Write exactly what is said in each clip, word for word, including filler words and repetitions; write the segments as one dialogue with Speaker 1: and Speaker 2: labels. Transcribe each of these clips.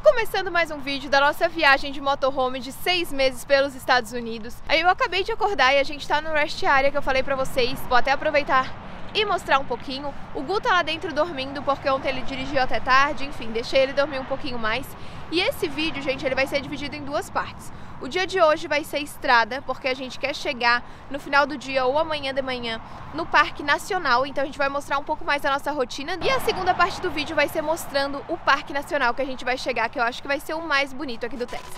Speaker 1: Começando mais um vídeo da nossa viagem de motorhome de seis meses pelos Estados Unidos. Aí eu acabei de acordar e a gente tá no rest area que eu falei pra vocês. Vou até aproveitar e mostrar um pouquinho. O Gu tá lá dentro dormindo porque ontem ele dirigiu até tarde, enfim, deixei ele dormir um pouquinho mais. E esse vídeo, gente, ele vai ser dividido em duas partes. O dia de hoje vai ser estrada, porque a gente quer chegar no final do dia ou amanhã de manhã no Parque Nacional, então a gente vai mostrar um pouco mais da nossa rotina. E a segunda parte do vídeo vai ser mostrando o Parque Nacional que a gente vai chegar, que eu acho que vai ser o mais bonito aqui do Texas.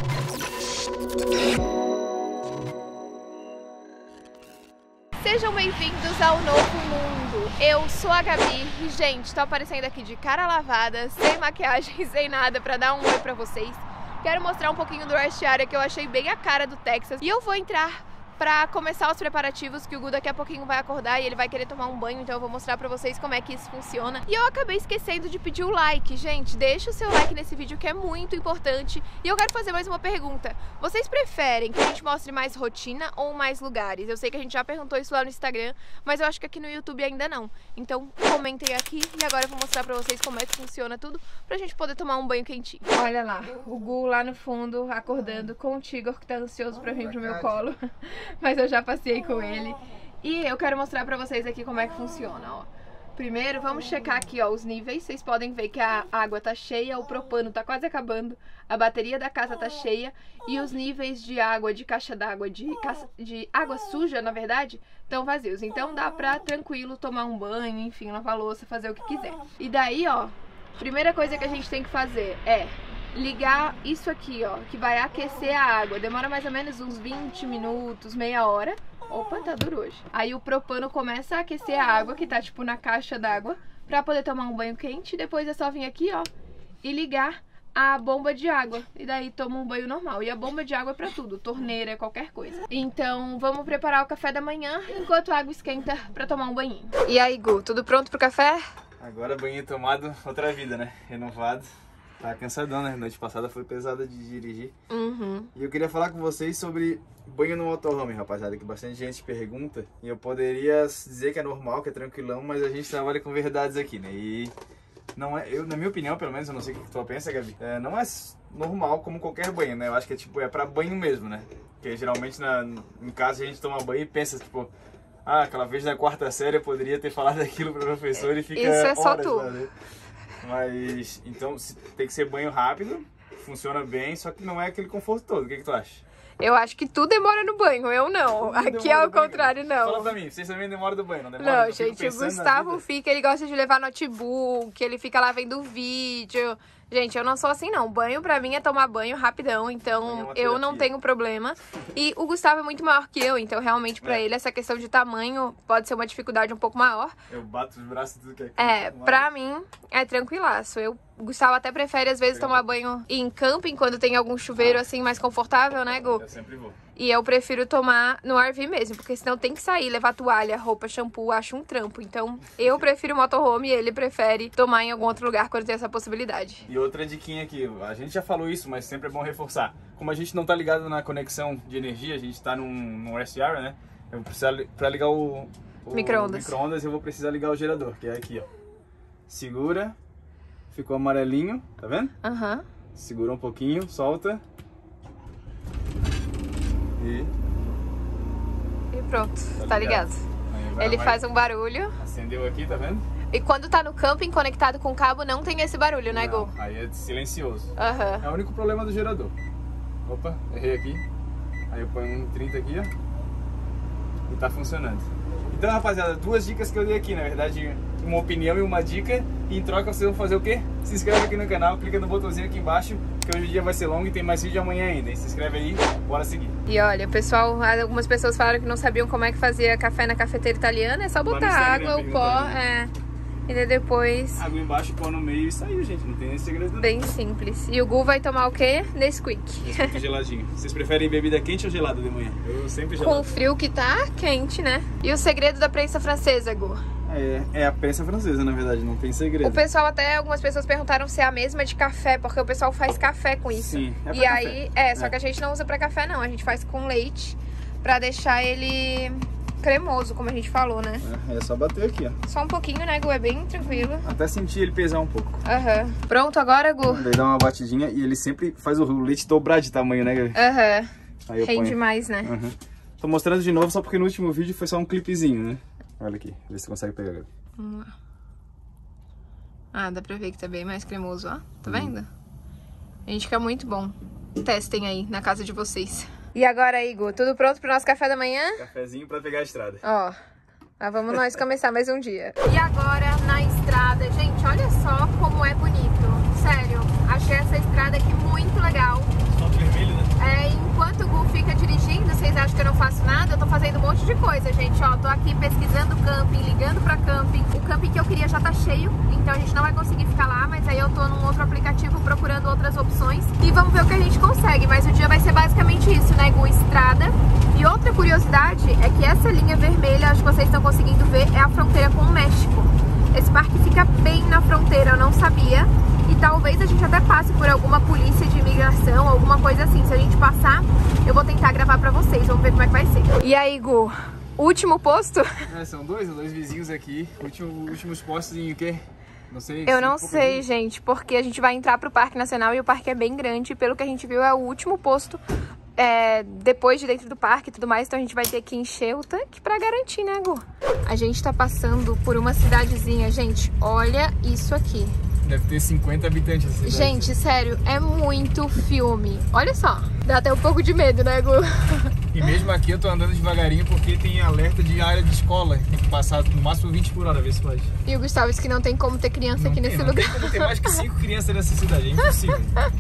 Speaker 1: Sejam bem-vindos ao novo mundo. Eu sou a Gabi e, gente, tô aparecendo aqui de cara lavada, sem maquiagem, sem nada, pra dar um oi pra vocês. Quero mostrar um pouquinho do rest area que eu achei bem a cara do Texas. E eu vou entrar pra começar os preparativos, que o Gu daqui a pouquinho vai acordar e ele vai querer tomar um banho, então eu vou mostrar pra vocês como é que isso funciona. E eu acabei esquecendo de pedir o like, gente, deixa o seu like nesse vídeo que é muito importante. E eu quero fazer mais uma pergunta. Vocês preferem que a gente mostre mais rotina ou mais lugares? Eu sei que a gente já perguntou isso lá no Instagram, mas eu acho que aqui no YouTube ainda não. Então comentem aqui e agora eu vou mostrar pra vocês como é que funciona tudo, pra gente poder tomar um banho quentinho. Olha lá, o Gu lá no fundo, acordando com o Tigor, que tá ansioso pra vir pro meu colo. Mas eu já passei com ele. E eu quero mostrar pra vocês aqui como é que funciona, ó. Primeiro, vamos checar aqui, ó, os níveis. Vocês podem ver que a água tá cheia, o propano tá quase acabando, a bateria da casa tá cheia e os níveis de água, de caixa d'água, de, ca... de água suja, na verdade, estão vazios. Então dá pra, tranquilo, tomar um banho, enfim, lavar a louça, fazer o que quiser. E daí, ó, primeira coisa que a gente tem que fazer é ligar isso aqui, ó, que vai aquecer a água. Demora mais ou menos uns vinte minutos, meia hora. Opa, tá duro hoje. Aí o propano começa a aquecer a água, que tá tipo na caixa d'água, pra poder tomar um banho quente. Depois é só vir aqui, ó, e ligar a bomba de água. E daí toma um banho normal. E a bomba de água é pra tudo, torneira, qualquer coisa. Então vamos preparar o café da manhã, enquanto a água esquenta pra tomar um banhinho. E aí, Gu, tudo pronto pro café?
Speaker 2: Agora banho tomado, outra vida, né? Renovado. Tá cansadão, né? Noite passada foi pesada de dirigir.
Speaker 1: Uhum.
Speaker 2: E eu queria falar com vocês sobre banho no motorhome, rapaziada, que bastante gente pergunta. E eu poderia dizer que é normal, que é tranquilão, mas a gente trabalha com verdades aqui, né? E não é, eu, na minha opinião, pelo menos, eu não sei o que tu pensa, Gabi, é, não é normal como qualquer banho, né? Eu acho que é tipo, é pra banho mesmo, né? Porque geralmente na, em casa a gente toma banho e pensa, tipo, ah, aquela vez na quarta série eu poderia ter falado aquilo pro professor e fica
Speaker 1: Isso é só
Speaker 2: horas,
Speaker 1: tu.
Speaker 2: Né? Mas, então, tem que ser banho rápido, funciona bem, só que não é aquele conforto todo. O que, que tu acha?
Speaker 1: Eu acho que tu demora no banho, eu não.
Speaker 2: Tudo
Speaker 1: Aqui é o contrário, não.
Speaker 2: Fala pra mim, vocês também demoram do banho, não demora?
Speaker 1: Não,
Speaker 2: Eu
Speaker 1: gente, o Gustavo fica, ele gosta de levar notebook, ele fica lá vendo vídeo. Gente, eu não sou assim não, banho pra mim é tomar banho rapidão, então é eu não tenho problema. E o Gustavo é muito maior que eu, então realmente pra é. ele essa questão de tamanho pode ser uma dificuldade um pouco maior.
Speaker 2: Eu bato os braços e tudo que é.
Speaker 1: É, pra mim é tranquilaço. Eu, o Gustavo até prefere às vezes tomar banho em camping, quando tem algum chuveiro assim mais confortável, né, Gu?
Speaker 2: Eu sempre vou.
Speaker 1: E eu prefiro tomar no R V mesmo, porque senão tem que sair, levar toalha, roupa, shampoo, acho um trampo. Então eu prefiro motorhome e ele prefere tomar em algum outro lugar quando tem essa possibilidade.
Speaker 2: E outra diquinha aqui, a gente já falou isso, mas sempre é bom reforçar. Como a gente não tá ligado na conexão de energia, a gente tá num, num rest area, né? Eu vou precisar, pra ligar o, o
Speaker 1: micro-ondas,
Speaker 2: micro-ondas eu vou precisar ligar o gerador, que é aqui, ó. Segura, ficou amarelinho, tá vendo?
Speaker 1: Aham. Uhum.
Speaker 2: Segura um pouquinho, solta. E...
Speaker 1: E pronto, tá, tá ligado. ligado. Ele
Speaker 2: vai...
Speaker 1: faz um barulho.
Speaker 2: Acendeu aqui, tá vendo?
Speaker 1: E quando tá no camping conectado com o cabo, não tem esse barulho, né, Gu?
Speaker 2: Aí é silencioso.
Speaker 1: Uhum.
Speaker 2: É o único problema do gerador. Opa, errei aqui. Aí eu ponho um trinta aqui, ó. E tá funcionando. Então, rapaziada, duas dicas que eu dei aqui, na verdade, uma opinião e uma dica. E em troca vocês vão fazer o quê? Se inscreve aqui no canal, clica no botãozinho aqui embaixo, que hoje o dia vai ser longo e tem mais vídeo amanhã ainda. E se inscreve aí, bora seguir. E olha, pessoal, algumas pessoas falaram que não sabiam como é que fazia café na cafeteira italiana. É só botar água, o pó, é... E daí depois... Água embaixo, pó no meio e saiu, gente. Não tem esse segredo não. Bem simples. E o Gu vai tomar o quê? Nesquik. Nesquik geladinho. Vocês preferem bebida quente ou gelada de manhã? Eu sempre gelado. Com o frio que tá, quente, né? E o segredo da prensa francesa, Gu? É, é a prensa francesa, na verdade. Não tem segredo.
Speaker 1: O pessoal até, algumas pessoas perguntaram se é a mesma de café, porque o pessoal faz café com isso.
Speaker 2: Sim, é pra
Speaker 1: E
Speaker 2: café.
Speaker 1: aí, é, só
Speaker 2: é.
Speaker 1: que a gente não usa pra café, não. A gente faz com leite pra deixar ele... cremoso, como a gente falou, né?
Speaker 2: É, é só bater aqui, ó.
Speaker 1: Só um pouquinho, né, Gu? É bem tranquilo.
Speaker 2: Até sentir ele pesar um pouco.
Speaker 1: Aham. Uhum. Pronto agora, Gu?
Speaker 2: Daí dá uma batidinha e ele sempre faz o leite dobrar de tamanho, né, Gabi?
Speaker 1: Aham. Uhum.
Speaker 2: Rende
Speaker 1: ponho... mais, né?
Speaker 2: Uhum. Tô mostrando de novo só porque no último vídeo foi só um clipezinho, né? Olha aqui, vê se você consegue pegar, Gabi.
Speaker 1: Vamos lá. Ah, dá pra ver que tá bem mais cremoso, ó. Tá vendo? Uhum. Gente, fica muito bom. Testem aí na casa de vocês. E agora, Igor, tudo pronto pro nosso café da manhã?
Speaker 2: Cafezinho pra pegar a estrada.
Speaker 1: Ó, lá vamos nós começar mais um dia. E agora, na estrada, gente, olha só como é bonito. Sério, achei essa estrada aqui muito legal.
Speaker 2: Só vermelho, né?
Speaker 1: É, enquanto o Gu fica dirigindo, vocês acham que eu não faço nada? Eu tô fazendo um monte de coisa, gente. Ó, tô aqui pesquisando camping, ligando pra camping. O camping que eu queria já tá cheio, então a gente não vai conseguir ficar lá, mas aí eu tô num outro aplicativo procurando outras opções. E vamos ver o que a gente consegue, mas o dia vai ser basicamente isso, né, Gu? Estrada. E outra curiosidade é que essa linha vermelha, acho que vocês estão conseguindo ver, é a fronteira com o México. Esse parque fica bem na fronteira, eu não sabia. E talvez a gente até passe por alguma polícia de imigração, alguma coisa assim. Se a gente passar, eu vou tentar gravar pra vocês. Vamos ver como é que vai ser. E aí, Gu? Último posto?
Speaker 2: É, são dois, dois vizinhos aqui. Último, últimos postos em o quê? Não sei.
Speaker 1: Eu não sei, dias. gente, porque a gente vai entrar pro Parque Nacional e o parque é bem grande. Pelo que a gente viu, é o último posto é, depois de dentro do parque e tudo mais. Então a gente vai ter que encher o tanque pra garantir, né, Gu? A gente tá passando por uma cidadezinha, gente. Olha isso aqui.
Speaker 2: Deve ter cinquenta habitantes assim.
Speaker 1: Gente, sério, é muito filme. Olha só, dá até um pouco de medo, né, Gu?
Speaker 2: E mesmo aqui eu tô andando devagarinho porque tem alerta de área de escola. Tem que passar no máximo vinte por hora, ver se pode.
Speaker 1: E o Gustavo disse que não tem como ter criança não aqui tem, nesse
Speaker 2: não
Speaker 1: lugar.
Speaker 2: Tem como ter mais que cinco crianças nessa cidade, é impossível.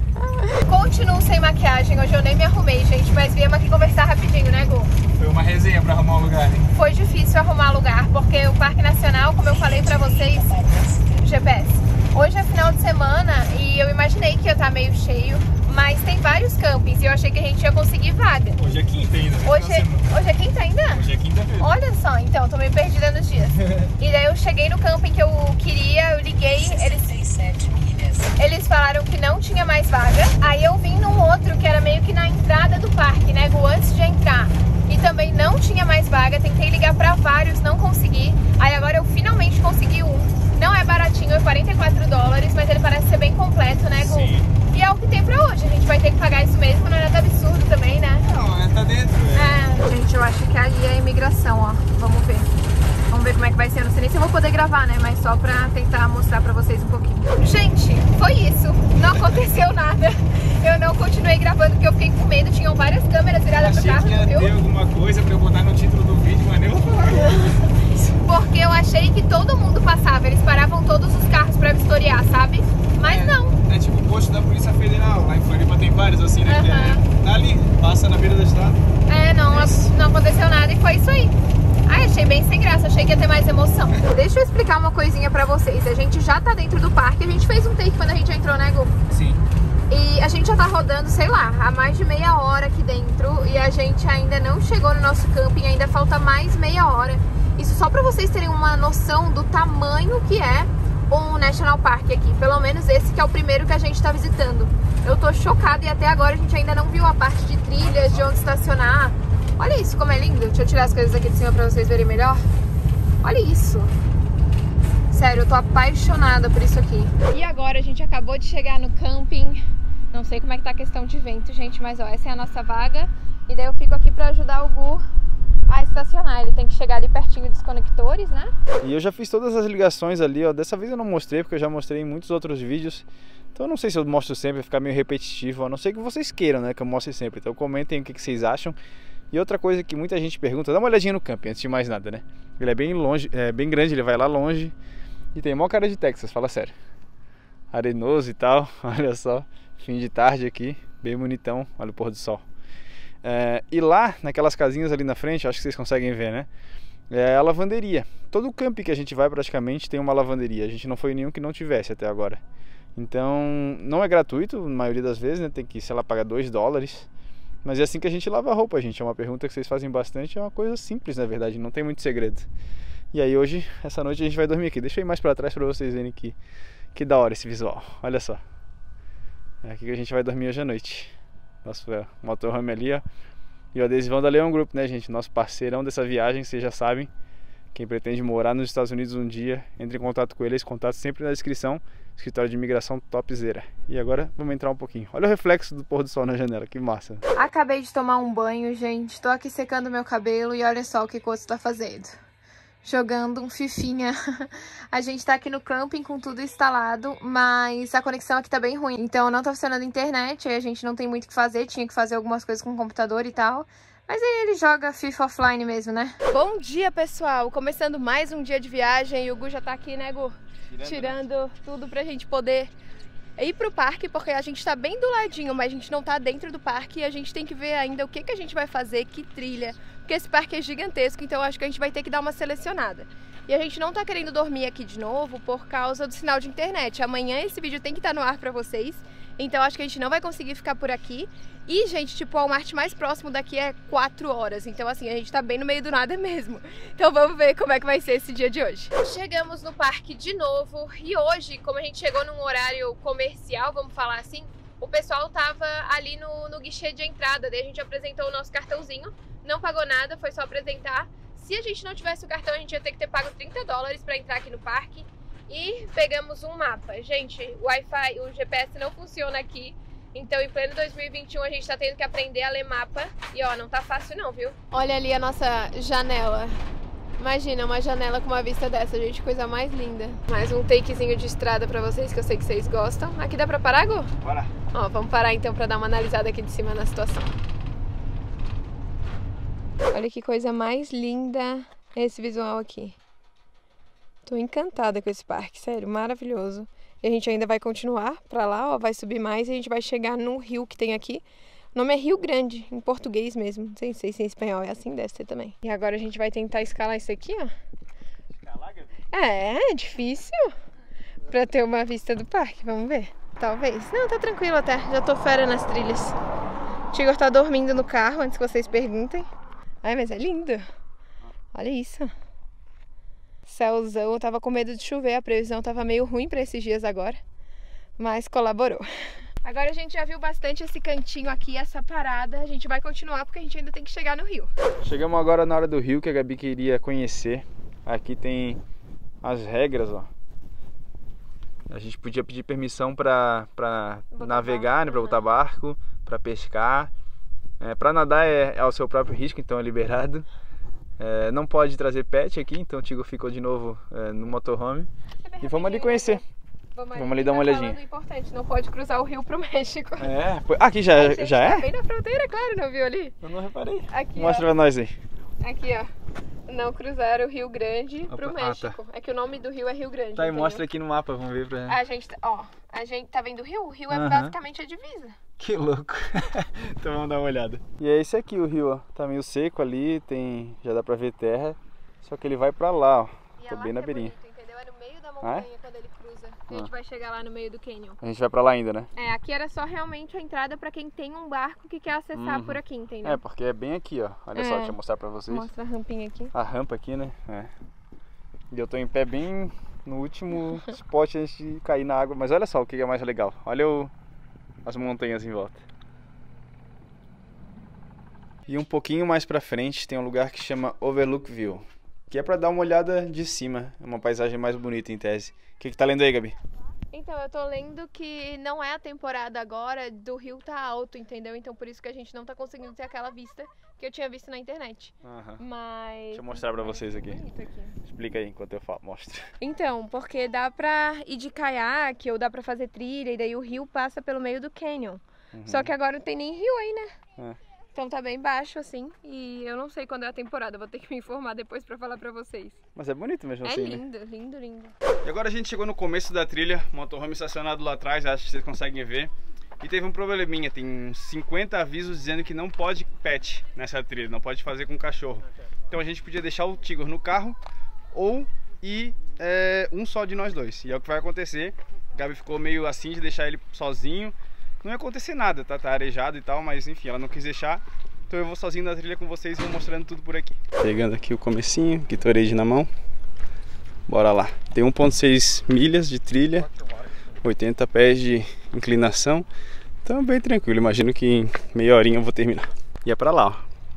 Speaker 1: Continuo sem maquiagem, hoje eu nem me arrumei, gente, mas viemos aqui conversar rapidinho, né, Gu?
Speaker 2: Foi uma resenha pra arrumar um lugar, hein?
Speaker 1: Foi difícil arrumar lugar, porque o Parque Nacional, como eu falei pra vocês, G P S. Hoje é final de semana e eu imaginei que ia estar meio cheio, mas tem vários campings e eu achei que a gente ia conseguir vaga.
Speaker 2: Hoje é quinta ainda.
Speaker 1: Hoje é, hoje é quinta ainda?
Speaker 2: Hoje é quinta-feira.
Speaker 1: Olha só, então, tô meio perdida nos dias. E daí eu cheguei no camping que eu queria, eu liguei, eles, eles falaram que não tinha mais vaga. Aí eu vim num outro que era meio que na entrada do parque, né, antes de entrar. E também não tinha mais vaga, tentei ligar pra vários, não consegui. Aí agora eu finalmente consegui um. Não é baratinho, é quarenta e quatro dólares, mas ele parece ser bem completo, né, Gu?
Speaker 2: Sim.
Speaker 1: E é o que tem pra hoje, a gente vai ter que pagar isso mesmo, não é nada absurdo também, né?
Speaker 2: Não, é, tá dentro. É.
Speaker 1: É, gente, eu acho que ali é a imigração, ó, vamos ver. Vamos ver como é que vai ser, não sei nem se eu vou poder gravar, né, mas só pra tentar mostrar pra vocês um pouquinho. Gente, foi isso, não aconteceu nada. Eu não continuei gravando porque eu fiquei com medo, tinham várias câmeras viradas pro carro,
Speaker 2: achei que ia
Speaker 1: viu?
Speaker 2: ter alguma coisa pra eu botar no título do vídeo, mas nem vou falar.
Speaker 1: Porque eu achei que todo mundo passava, eles paravam todos os carros pra vistoriar, sabe? Mas
Speaker 2: é,
Speaker 1: não.
Speaker 2: É tipo o posto da Polícia Federal, lá em Floripa tem vários assim, né?
Speaker 1: Uhum.
Speaker 2: Que é, tá ali, passa na beira da estrada.
Speaker 1: É, não, não aconteceu nada e foi isso aí. Ai, achei bem sem graça, achei que ia ter mais emoção. Deixa eu explicar uma coisinha pra vocês. A gente já tá dentro do parque, a gente fez um take quando a gente entrou, né, Gu?
Speaker 2: Sim.
Speaker 1: E a gente já tá rodando, sei lá, há mais de meia hora aqui dentro e a gente ainda não chegou no nosso camping, ainda falta mais meia hora. Isso só pra vocês terem uma noção do tamanho que é um National Park aqui. Pelo menos esse que é o primeiro que a gente tá visitando. Eu tô chocada e até agora a gente ainda não viu a parte de trilhas, de onde estacionar. Olha isso, como é lindo. Deixa eu tirar as coisas aqui de cima pra vocês verem melhor. Olha isso. Sério, eu tô apaixonada por isso aqui. E agora a gente acabou de chegar no camping. Não sei como é que tá a questão de vento, gente, mas ó, essa é a nossa vaga. E daí eu fico aqui pra ajudar o Gu a estacionar. Ele tem que chegar ali pertinho dos conectores, né?
Speaker 2: E eu já fiz todas as ligações ali, ó. Dessa vez eu não mostrei, porque eu já mostrei em muitos outros vídeos. Então eu não sei se eu mostro sempre, vai ficar meio repetitivo. A não ser que vocês queiram, né, que eu mostre sempre. Então comentem o que vocês acham. E outra coisa que muita gente pergunta, dá uma olhadinha no camping, antes de mais nada, né? Ele é bem longe, é bem grande, ele vai lá longe. E tem maior cara de Texas, fala sério. Arenoso e tal, olha só. Fim de tarde aqui, bem bonitão, olha o pôr do sol. É, e lá, naquelas casinhas ali na frente, acho que vocês conseguem ver, né? É a lavanderia. Todo o camping que a gente vai praticamente tem uma lavanderia. A gente não foi nenhum que não tivesse até agora. Então, não é gratuito, na maioria das vezes, né? Tem que, sei lá, pagar dois dólares. Mas é assim que a gente lava a roupa, gente. É uma pergunta que vocês fazem bastante, é uma coisa simples, na verdade, não tem muito segredo. E aí hoje, essa noite, a gente vai dormir aqui. Deixa eu ir mais pra trás pra vocês verem que, que da hora esse visual. Olha só. É aqui que a gente vai dormir hoje à noite. Nosso motorhome ali, ó. E o adesivão da Leão Group, né, gente? Nosso parceirão dessa viagem, vocês já sabem. Quem pretende morar nos Estados Unidos um dia, entre em contato com eles, contato sempre na descrição. Escritório de imigração topzera. E agora vamos entrar um pouquinho. Olha o reflexo do pôr do sol na janela, que massa.
Speaker 1: Acabei de tomar um banho, gente. Tô aqui secando meu cabelo e olha só o que o Coto tá fazendo. Jogando um fifinha. A gente tá aqui no camping com tudo instalado, mas a conexão aqui tá bem ruim. Então não tá funcionando a internet, aí a gente não tem muito o que fazer. Tinha que fazer algumas coisas com o computador e tal. Mas aí ele joga FIFA offline mesmo, né? Bom dia, pessoal! Começando mais um dia de viagem. E o Gu já tá aqui, né, Gu? Tirando, Tirando tudo pra gente poder ir pro parque, porque a gente tá bem do ladinho, mas a gente não tá dentro do parque. E a gente tem que ver ainda o que, que a gente vai fazer, que trilha. Porque esse parque é gigantesco, então eu acho que a gente vai ter que dar uma selecionada. E a gente não tá querendo dormir aqui de novo por causa do sinal de internet. Amanhã esse vídeo tem que estar no ar pra vocês. Então acho que a gente não vai conseguir ficar por aqui. E, gente, tipo, o Walmart mais próximo daqui é quatro horas. Então, assim, a gente tá bem no meio do nada mesmo. Então vamos ver como é que vai ser esse dia de hoje. Chegamos no parque de novo. E hoje, como a gente chegou num horário comercial, vamos falar assim, o pessoal tava ali no, no guichê de entrada. Daí a gente apresentou o nosso cartãozinho. Não pagou nada, foi só apresentar. Se a gente não tivesse o cartão, a gente ia ter que ter pago trinta dólares pra entrar aqui no parque. E pegamos um mapa. Gente, o Wi-Fi, o G P S não funciona aqui. Então, em pleno dois mil e vinte e um, a gente tá tendo que aprender a ler mapa. E, ó, não tá fácil não, viu? Olha ali a nossa janela. Imagina, uma janela com uma vista dessa, gente. Coisa mais linda. Mais um takezinho de estrada pra vocês, que eu sei que vocês gostam. Aqui dá pra parar, Gu?
Speaker 2: Bora!
Speaker 1: Ó, vamos parar então pra dar uma analisada aqui de cima na situação. Olha que coisa mais linda esse visual aqui. Tô encantada com esse parque, sério, maravilhoso. E a gente ainda vai continuar pra lá, ó, vai subir mais e a gente vai chegar num rio que tem aqui. O nome é Rio Grande, em português mesmo. Não sei, sei se em espanhol é assim, deve ser também. E agora a gente vai tentar escalar isso aqui, ó.
Speaker 2: Escalar, Gabi?
Speaker 1: É, é difícil pra ter uma vista do parque, vamos ver. Talvez. Não, tá tranquilo até, já tô fera nas trilhas. O Tigor tá dormindo no carro, antes que vocês perguntem. Ai, mas é lindo. Olha isso. Céuzão, eu tava com medo de chover, a previsão tava meio ruim pra esses dias agora, mas colaborou. Agora a gente já viu bastante esse cantinho aqui, essa parada, a gente vai continuar porque a gente ainda tem que chegar no rio.
Speaker 2: Chegamos agora na hora do rio que a Gabi queria conhecer. Aqui tem as regras, ó. A gente podia pedir permissão pra, pra navegar, barco, né, pra botar barco, pra pescar. É, pra nadar é, é ao seu próprio risco, então é liberado. É, não pode trazer pet aqui, então o Tigo ficou de novo é, no motorhome. É e vamos ali conhecer. Vamos ali, vamos ali dar uma olhadinha.
Speaker 1: Importante, não pode cruzar o rio pro México.
Speaker 2: É, aqui já, já é?
Speaker 1: Tá bem na fronteira, claro, não viu ali?
Speaker 2: Eu não reparei.
Speaker 1: Aqui,
Speaker 2: mostra
Speaker 1: ó,
Speaker 2: pra nós aí.
Speaker 1: Aqui, ó. Não cruzar o Rio Grande pro
Speaker 2: Opa,
Speaker 1: México. Ah, tá. É que o nome do rio é Rio Grande.
Speaker 2: Tá, e mostra aqui no mapa, vamos ver pra...
Speaker 1: A gente, ó, a gente tá vendo o rio? O rio é
Speaker 2: uh-huh.
Speaker 1: basicamente a divisa.
Speaker 2: Que louco. Então vamos dar uma olhada. E é esse aqui o rio, ó. Tá meio seco ali, tem... já dá pra ver terra. Só que ele vai pra lá, ó.
Speaker 1: E
Speaker 2: Tô
Speaker 1: é
Speaker 2: bem na
Speaker 1: é
Speaker 2: beirinha.
Speaker 1: Bonito, entendeu? É no meio da montanha, ah, é? Quando ele cruza. A gente ah. vai chegar lá no meio do canyon.
Speaker 2: A gente vai pra lá ainda, né?
Speaker 1: É, aqui era só realmente a entrada pra quem tem um barco que quer acessar uhum. por aqui, entendeu?
Speaker 2: É, porque é bem aqui, ó. Olha é. só, deixa eu mostrar pra vocês.
Speaker 1: Mostra a rampinha aqui.
Speaker 2: A rampa aqui, né? É. E eu tô em pé bem no último spot antes de cair na água. Mas olha só o que é mais legal. Olha o... as montanhas em volta. E um pouquinho mais pra frente tem um lugar que chama Overlook View, que é pra dar uma olhada de cima. É uma paisagem mais bonita em tese. O que que tá lendo aí, Gabi?
Speaker 1: Então, eu tô lendo que não é a temporada agora, do rio tá alto, entendeu? Então por isso que a gente não tá conseguindo ter aquela vista que eu tinha visto na internet.
Speaker 2: Uhum.
Speaker 1: Mas...
Speaker 2: Deixa eu mostrar pra vocês aqui.
Speaker 1: aqui.
Speaker 2: Explica aí enquanto eu falo, mostra.
Speaker 1: Então, porque dá pra ir de caiaque ou dá pra fazer trilha e daí o rio passa pelo meio do canyon. Uhum. Só que agora não tem nem rio aí, né? É. Então tá bem baixo assim, e eu não sei quando é a temporada, vou ter que me informar depois pra falar pra vocês.
Speaker 2: Mas é bonito mesmo assim, né?
Speaker 1: É lindo, lindo, lindo.
Speaker 2: E agora a gente chegou no começo da trilha, motorhome estacionado lá atrás, acho que vocês conseguem ver. E teve um probleminha, tem uns cinquenta avisos dizendo que não pode pet nessa trilha, não pode fazer com cachorro. Então a gente podia deixar o Tigor no carro ou ir é, um só de nós dois. E é o que vai acontecer. A Gabi ficou meio assim de deixar ele sozinho. Não ia acontecer nada, tá? Tá arejado e tal, mas enfim, ela não quis deixar. Então eu vou sozinho na trilha com vocês e vou mostrando tudo por aqui. Pegando aqui o comecinho, Gatorade na mão. Bora lá. Tem um ponto seis milhas de trilha, oitenta pés de inclinação. Então bem tranquilo, imagino que em meia horinha eu vou terminar. E é pra lá, ó.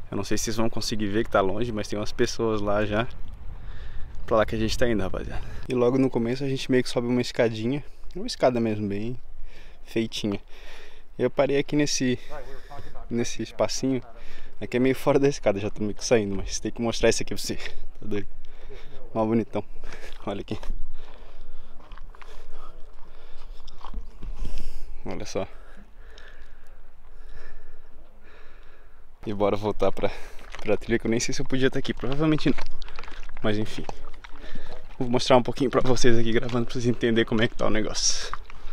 Speaker 2: Eu não sei se vocês vão conseguir ver que tá longe, mas tem umas pessoas lá já. Pra lá que a gente tá indo, rapaziada. E logo no começo a gente meio que sobe uma escadinha. Uma escada mesmo, bem feitinha. Eu parei aqui nesse nesse espacinho. Aqui é meio fora da escada, já tô meio que saindo, mas tem que mostrar isso aqui pra você. Tá doido? Mó bonitão. Olha aqui. Olha só. E bora voltar pra, pra trilha, que eu nem sei se eu podia estar aqui. Provavelmente não. Mas enfim. Vou mostrar um pouquinho pra vocês aqui gravando pra vocês entenderem como é que tá o negócio.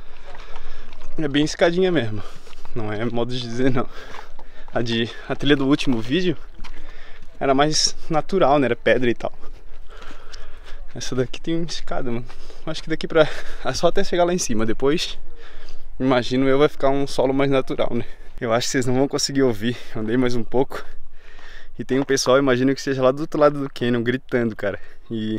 Speaker 2: É bem escadinha mesmo. Não é modo de dizer não. A, de, a trilha do último vídeo era mais natural, né? Era pedra e tal. Essa daqui tem uma escada, mano. Acho que daqui pra... é só até chegar lá em cima. Depois, imagino eu, vai ficar um solo mais natural, né? Eu acho que vocês não vão conseguir ouvir. Andei mais um pouco. E tem um pessoal, imagino que seja lá do outro lado do canyon, gritando, cara. E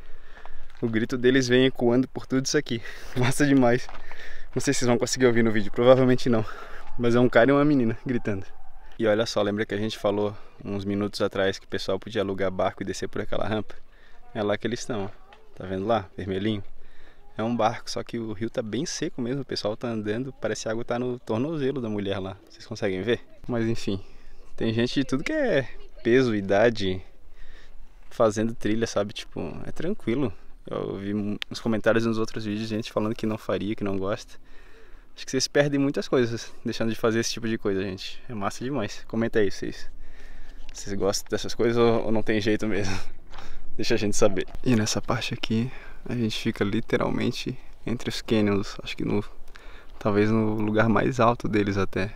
Speaker 2: o grito deles vem ecoando por tudo isso aqui. Massa demais. Não sei se vocês vão conseguir ouvir no vídeo, provavelmente não. Mas é um cara e uma menina gritando. E olha só, lembra que a gente falou uns minutos atrás que o pessoal podia alugar barco e descer por aquela rampa? É lá que eles estão, ó. Tá vendo lá? Vermelhinho. É um barco, só que o rio tá bem seco mesmo. O pessoal tá andando, parece que a água tá no tornozelo da mulher lá. Vocês conseguem ver? Mas enfim, tem gente de tudo que é peso, idade, fazendo trilha, sabe? Tipo, é tranquilo. Eu vi uns comentários nos outros vídeos, gente falando que não faria, que não gosta. Acho que vocês perdem muitas coisas deixando de fazer esse tipo de coisa, gente. É massa demais. Comenta aí, vocês. Vocês gostam dessas coisas ou não tem jeito mesmo? Deixa a gente saber. E nessa parte aqui, a gente fica literalmente entre os canyons. Acho que no... talvez no lugar mais alto deles até.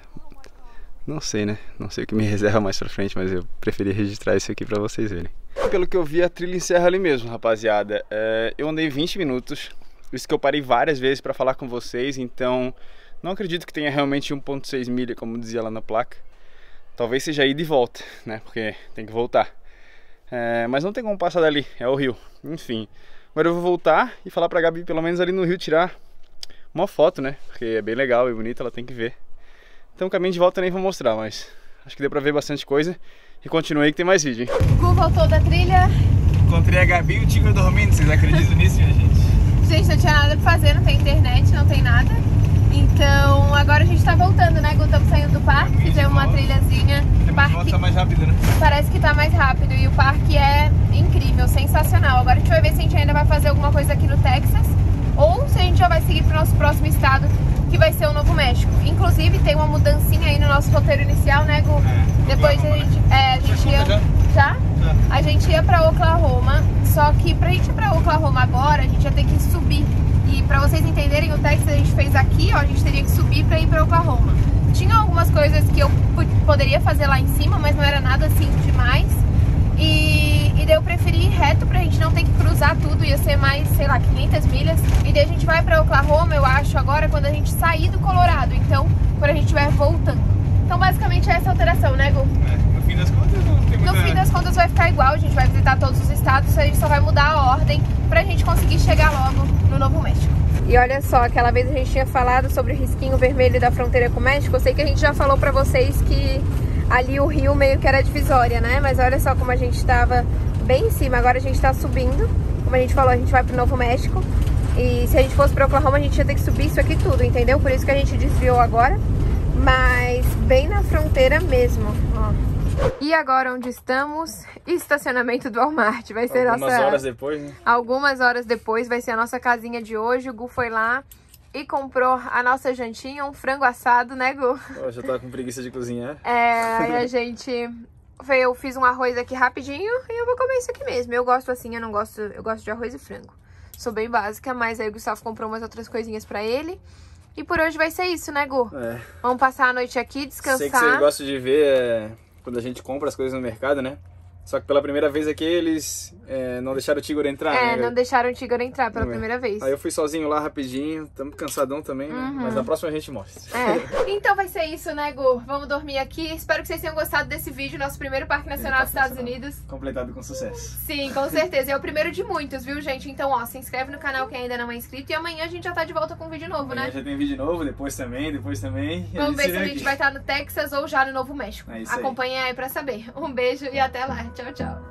Speaker 2: Não sei, né? Não sei o que me reserva mais pra frente, mas eu preferi registrar isso aqui pra vocês verem. Pelo que eu vi, a trilha encerra ali mesmo, rapaziada. É, eu andei vinte minutos. Isso que eu parei várias vezes pra falar com vocês, então não acredito que tenha realmente um ponto seis milha, como dizia lá na placa. Talvez seja ida e volta, né? Porque tem que voltar. É, mas não tem como passar dali, é o rio. Enfim, agora eu vou voltar e falar pra Gabi, pelo menos ali no rio, tirar uma foto, né? Porque é bem legal e bonita, ela tem que ver. Então o caminho de volta eu nem vou mostrar, mas acho que deu pra ver bastante coisa. E continuei que tem mais vídeo, hein?
Speaker 1: O Gu voltou da trilha.
Speaker 2: Encontrei a Gabi e o Tigre dormindo, vocês acreditam nisso, minha gente?
Speaker 1: Gente, não tinha nada pra fazer, não tem internet, não tem nada. Então agora a gente tá voltando, né, Gu? Estamos saindo do parque, fizemos uma trilhazinha.
Speaker 2: O parque tá mais rápido, né?
Speaker 1: Parece que tá mais rápido e o parque é incrível, sensacional. Agora a gente vai ver se a gente ainda vai fazer alguma coisa aqui no Texas ou se a gente já vai seguir pro nosso próximo estado, que vai ser o Novo México. Inclusive tem uma mudancinha aí no nosso roteiro inicial, né, Gu? É, Depois a gente, é, a gente ia... Já? Já? A gente ia pra Oklahoma, só que pra gente ir pra Oklahoma agora, a gente ia ter que subir. E pra vocês entenderem, o Texas a gente fez aqui, ó, a gente teria que subir pra ir pra Oklahoma. Tinha algumas coisas que eu poderia fazer lá em cima, mas não era nada assim demais. E, e daí eu preferi ir reto pra gente não ter que cruzar tudo, ia ser mais, sei lá, quinhentas milhas. E daí a gente vai pra Oklahoma, eu acho, agora quando a gente sair do Colorado, então, quando a gente estiver voltando. Então basicamente é essa alteração, né, Gu?
Speaker 2: É, no fim das contas não tem muita...
Speaker 1: No fim das contas vai ficar igual, a gente vai visitar todos os estados, a gente só vai mudar a ordem pra gente conseguir chegar logo no Novo México. E olha só, aquela vez a gente tinha falado sobre o risquinho vermelho da fronteira com o México. Eu sei que a gente já falou pra vocês que ali o rio meio que era divisória, né? Mas olha só como a gente tava bem em cima, agora a gente tá subindo. Como a gente falou, a gente vai pro Novo México. E se a gente fosse pra Oklahoma, a gente ia ter que subir isso aqui tudo, entendeu? Por isso que a gente desviou agora. Mas bem na fronteira mesmo, ó. E agora onde estamos? Estacionamento do Walmart. Vai ser
Speaker 2: Algumas
Speaker 1: nossa...
Speaker 2: horas depois, né?
Speaker 1: Algumas horas depois vai ser a nossa casinha de hoje. O Gu foi lá e comprou a nossa jantinha, um frango assado, né, Gu?
Speaker 2: Eu já tava com preguiça de cozinhar.
Speaker 1: É, aí a gente... Eu fiz um arroz aqui rapidinho e eu vou comer isso aqui mesmo. Eu gosto assim, eu não gosto... Eu gosto de arroz e frango. Sou bem básica, mas aí o Gustavo comprou umas outras coisinhas pra ele. E por hoje vai ser isso, né, Gu?
Speaker 2: É.
Speaker 1: Vamos passar a noite aqui, descansar.
Speaker 2: Sei que vocês gostam de ver é, quando a gente compra as coisas no mercado, né? Só que pela primeira vez aqui eles é, não deixaram o Tigor entrar,
Speaker 1: É,
Speaker 2: né?
Speaker 1: não deixaram o Tigor entrar pela
Speaker 2: É.
Speaker 1: primeira vez.
Speaker 2: Aí eu fui sozinho lá rapidinho, tamo cansadão também, né?
Speaker 1: Uhum.
Speaker 2: Mas na próxima a gente mostra.
Speaker 1: É. Então vai ser isso, né, Gu? Vamos dormir aqui. Espero que vocês tenham gostado desse vídeo, nosso primeiro Parque Nacional dos Estados
Speaker 2: Nacional.
Speaker 1: Unidos.
Speaker 2: Completado com sucesso.
Speaker 1: Sim, com certeza. É o primeiro de muitos, viu, gente? Então, ó, se inscreve no canal quem ainda não é inscrito. E amanhã a gente já tá de volta com um vídeo novo,
Speaker 2: Amanhã
Speaker 1: né?
Speaker 2: já tem vídeo novo, depois também, depois também. E
Speaker 1: Vamos ver se a gente
Speaker 2: aqui.
Speaker 1: vai estar no Texas ou já no Novo México.
Speaker 2: É isso aí.
Speaker 1: Acompanhem aí pra saber. Um beijo e até lá. Tchau, tchau.